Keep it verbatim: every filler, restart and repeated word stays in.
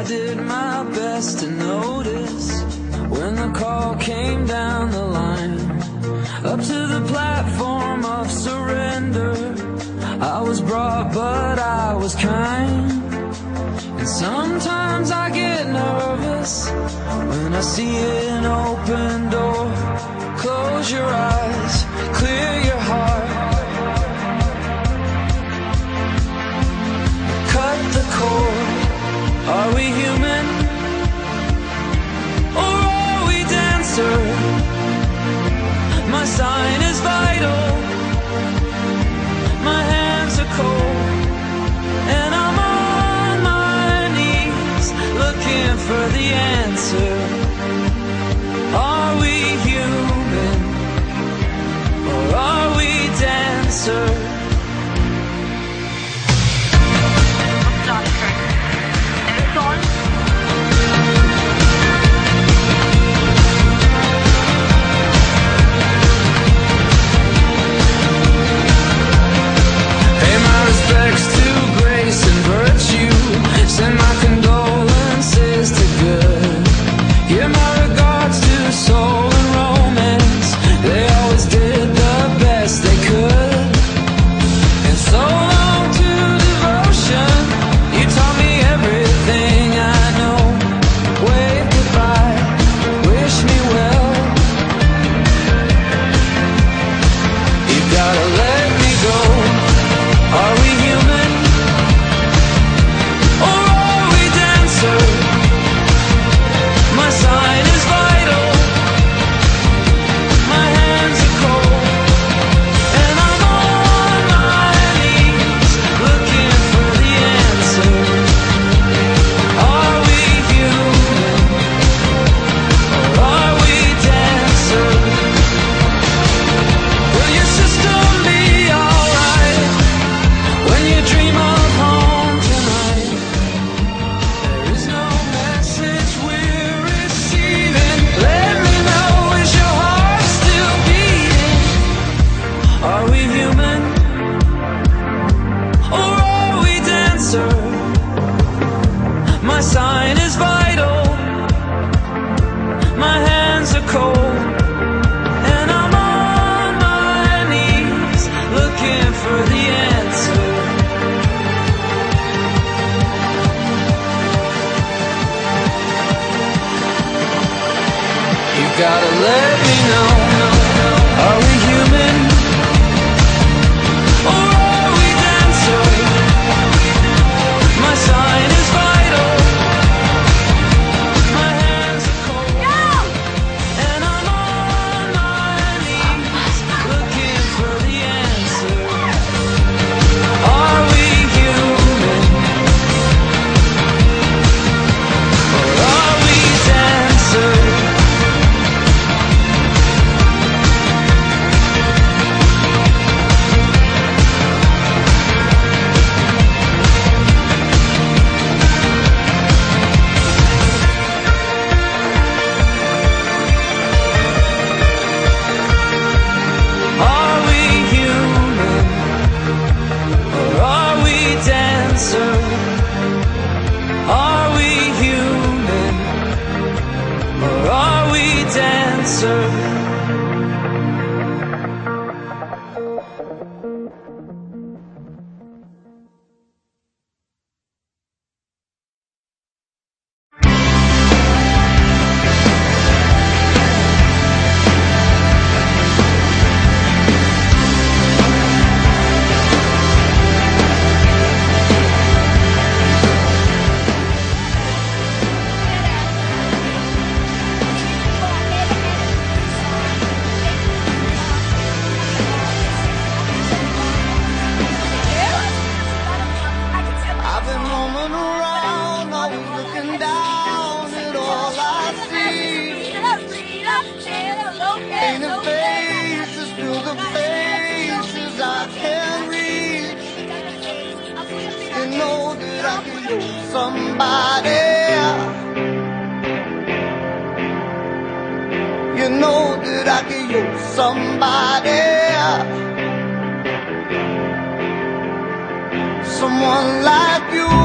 did my best to notice when the call came down the line, up to the platform of surrender. I was brought, but I was kind. And sometimes I get nervous when I see an open door. Close your eyes, clear your heart, cut the cord. Are we human, or are we dancer? My sign is vital, my hands are cold, and I'm on my knees looking for the answer. Are we human, or are we dancer? Send my condolences to good. Give my regards to soul and romance. They always did the best they could. And so long to devotion. You taught me everything I know. Wave goodbye, wish me well. You gotta let me go. Are we human? My sign is vital, my hands are cold, and I'm on my knees looking for the answer. Are we human, or are we dancer? Will your system be alright when you dream of home tonight? There is no message we're receiving. Let me know, is your heart still beating? Are we human, or are we dancer? My sign is vital, my hands are cold, and I'm on my knees looking for the answer. You gotta let me know. Are we human, or are we dancer? My sign is vital, my hands are cold, and I'm on my knees looking for the answer. Are we human, or are we dancer? Are we human, or are we dancer? Are we human, or are we dancer? Somebody, you know that I could use somebody, someone like you.